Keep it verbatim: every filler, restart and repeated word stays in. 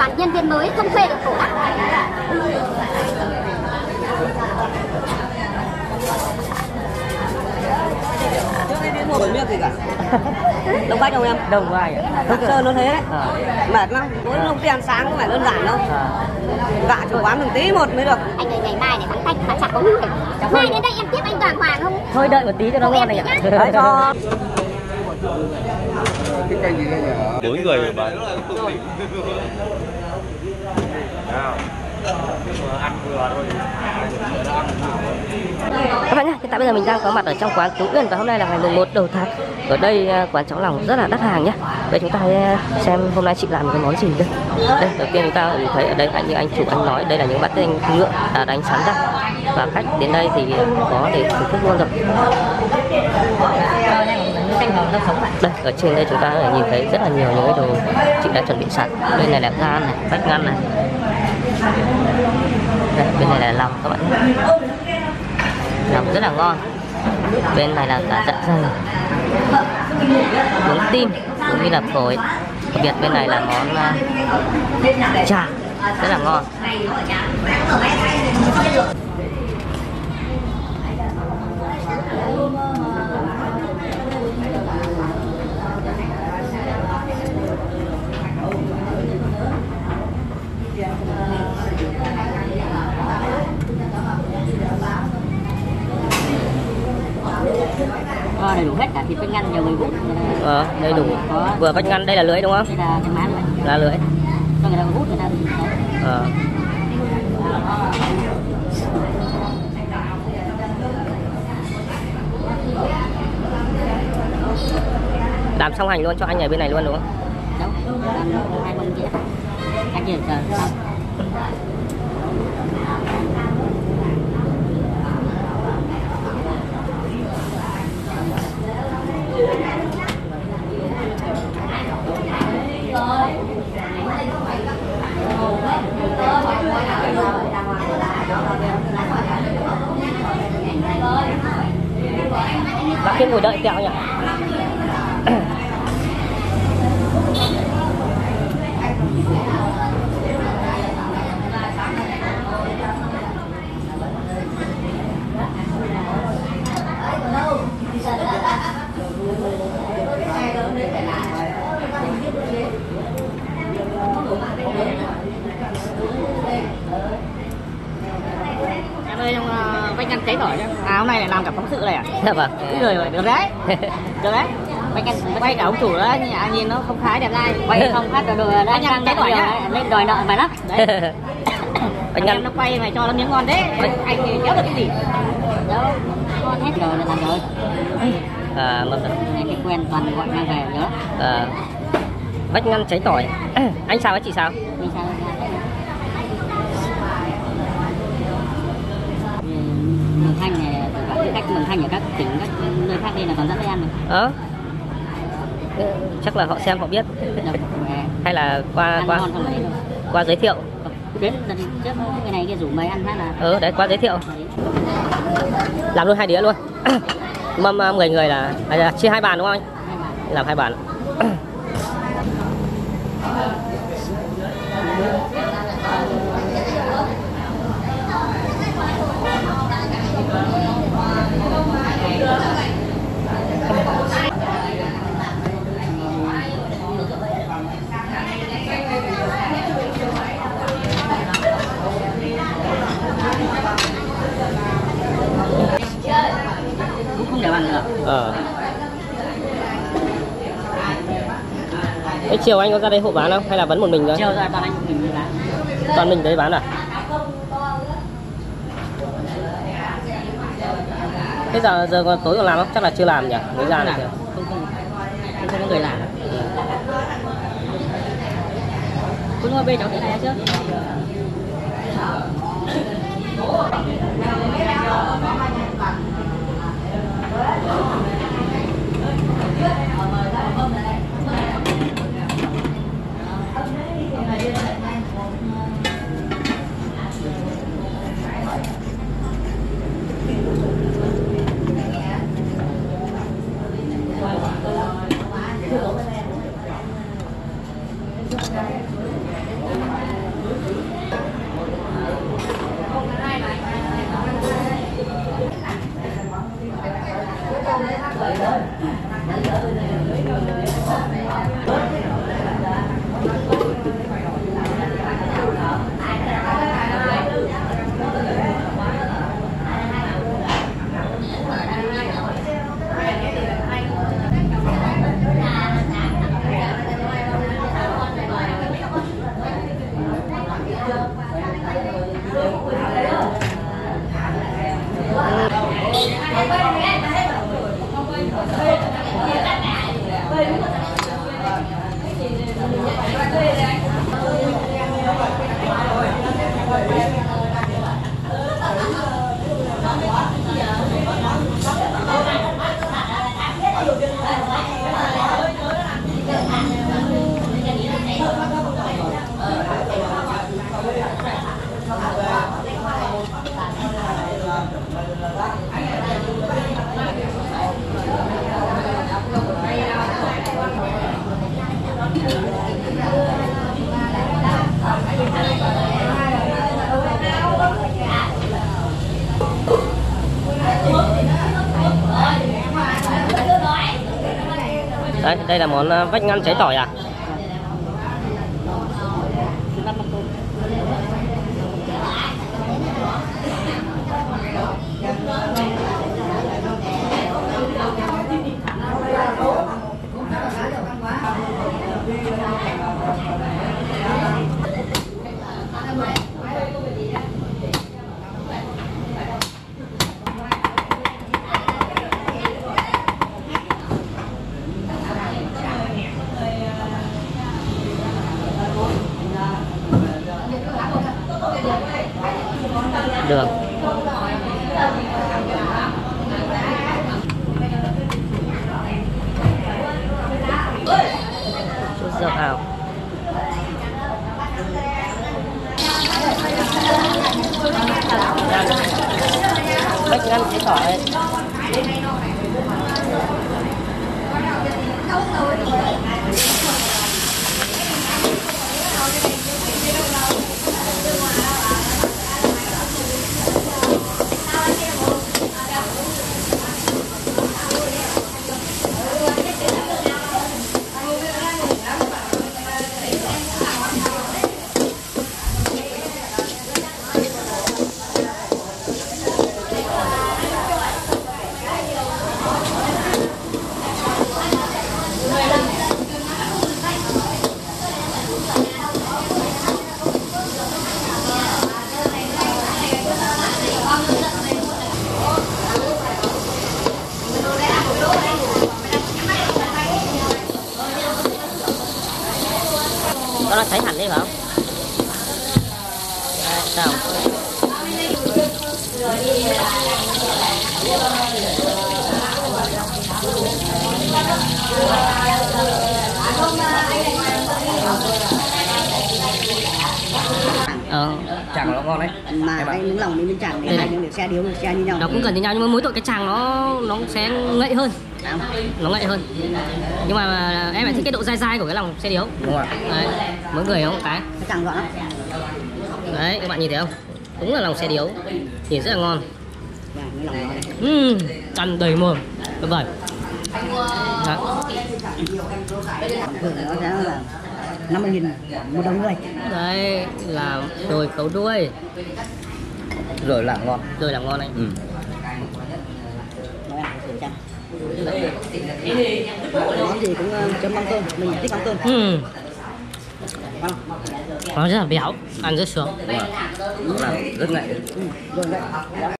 toàn nhân viên mới không thuê được khổ lắm. Trước đây đi mua bánh miệng gì cả. Đông Bách không em? Đông vai ạ. Thực sơ nó thế đấy. À. Mệt lắm. Mỗi lúc đi ăn sáng không phải đơn giản đâu. À. Gạ chủ quán từng tí một mới được. Anh ơi, ngày mai này thằng Thanh mà chặt có người. Mai đến đây em tiếp anh Toàn Hoàng không? Thôi đợi một tí cho nó ngon này ạ. Đấy cho. Cái canh gì đây nhỉ? Bốn người rồi bạn. Ăn vừa thôi. Các bạn nhé, hiện tại bây giờ mình đang có mặt ở trong quán Tú Uyên và hôm nay là ngày mùng một đầu tháng. Ở đây quán cháo lòng rất là đắt hàng nhé. Vậy chúng ta hãy xem hôm nay chị làm cái món gì đây. Đây, đầu tiên chúng ta nhìn thấy ở đây như anh chủ anh nói, đây là những bát canh ngựa đã đánh sẵn ra. Và khách đến đây thì có để thưởng thức luôn rồi. Đây, ở trên đây chúng ta nhìn thấy rất là nhiều những cái đồ chị đã chuẩn bị sẵn. Bên này là gan này, bách ngăn này. Đây, bên này là lòng các bạn nhé. Lòng rất là ngon. Bên này là cả dạ dày, bún tim cũng như là phổi. Đặc biệt bên này là món uh, chả rất là ngon. Đầy đủ hết cả thịt bánh ngăn nhiều người bún. Ờ, đầy đủ. Có. Vừa bánh ngăn đây là lưỡi đúng không? Đây là cái má lưỡi. Là lưỡi. Cho người ta hút người ta. Ờ. Làm xong hành luôn cho anh ở bên này luôn đúng không? Đâu, làm hai bên kia. Anh kia chờ xong. Bạn kia ngồi đợi tẹo nhỉ? Em ơi, trong uh, bánh ngăn cháy tỏi nhá. À hôm nay lại làm cả phóng sự này à? Dạ vâng. Cái người rồi, được đấy. Được đấy. Bánh ngăn quay cả ông chủ đó, nhà nhìn nó không khái đẹp dai. Quay không phát được rồi, bánh ngăn cháy tỏi nhá. Lên đòi nợ mày lắm. Đấy. Bánh ngăn nó quay mày cho nó miếng ngon đấy. Anh thì kéo được cái gì? Đâu, ngon hết rồi là làm rồi. À, mà anh cái quen toàn gọi mang về nhớ. À, bánh ngăn cháy tỏi. Anh sao với chị sao? Mình sao Mường Thanh này, cái cách Mường Thanh ở các tỉnh, các nơi khác đây là còn dẫn đi ăn này. Ờ. Chắc là họ xem họ biết. Hay là qua qua qua giới thiệu. Đến lần trước cái này cái rủ mày ăn hay là. Ừ, đấy qua giới thiệu. Làm luôn hai đĩa luôn. Mâm mười người là à, chia hai bàn đúng không anh? Hai bàn. Làm hai bàn. Cũng không để bàn nữa. Ờ. Thế chiều anh có ra đây hộ bán không? Hay là vẫn một mình thôi? Chiều ra toàn anh mình bán. Toàn mình đấy bán à? Thế giờ giờ còn tối còn làm không? Chắc là chưa làm nhỉ? Mới ra này kìa. Không không. Không có người làm. Cứ ngồi bê cháu thế này chưa? Đấy, đây là món vách ngăn cháy tỏi à? Đường. Chút dầu hào. Bách ngăn cháy tỏi. Nó cháy hẳn đi phải không? Đấy, sao? Ờ, chàng nó ngon đấy. Mà cái miếng lòng với miếng chàng này hai miếng để xe điếu xe như nhau. Nó cũng gần như nhau nhưng mà mỗi tội cái chàng nó nó sẽ ngậy hơn. Nó ngậy hơn. Nhưng mà em lại thích cái độ dai dai của cái lòng xe điếu. Đúng rồi. Đấy, mỗi người không cái. Cái chàng gọn lắm. Đấy, các bạn nhìn thấy không? Đúng là lòng xe điếu. Nhìn rất là ngon. Và cái lòng nó này. Uhm, ăn đầy mồm. Tuyệt vời. Đấy. Thường nó sẽ là năm mươi nghìn một đồng người. Đấy là đồi khấu đuôi. Rồi làm ngon. Rồi làm ngon đấy. Ừ. Nó ăn thử chăng. Món gì cũng chấm măng tôm, mình thích măng tôm. Ừ. Ngon. Nó rất là béo, ăn rất sướng. Đúng rồi. Làm rất ngậy. Ừ, rồi đấy.